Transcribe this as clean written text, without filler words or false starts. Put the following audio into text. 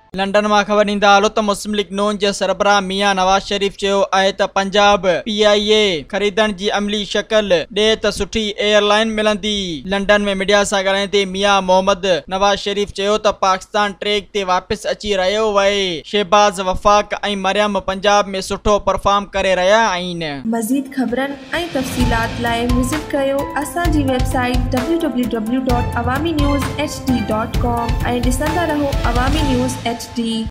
London मां ख़बर ईंदा हलो त मुस्लिम लीग नून जे सरबराह मियां नवाज शरीफ चयो आहे त पंजाब PIA ख़रीदण जी अमली शक्ल ॾे त सुठी एयरलाइन मिलंदी। लंडन में मीडिया सां ॻाल्हाईंदे मियां मोहम्मद नवाज शरीफ चयो त पाकिस्तान ट्रैक ते वापसि अची रहियो आहे। शहबाज वफ़ाक ऐं मरियम पंजाब में सुठो परफॉर्म करे रहिया आहिनि। मज़ीद ख़बरनि ऐं तफ़सीलात लाइ विज़िट कयो असांजी वेबसाइट www.awamiNewsHD.com ऐं ॾिसंदा रहो अवामी न्यूज़ HD।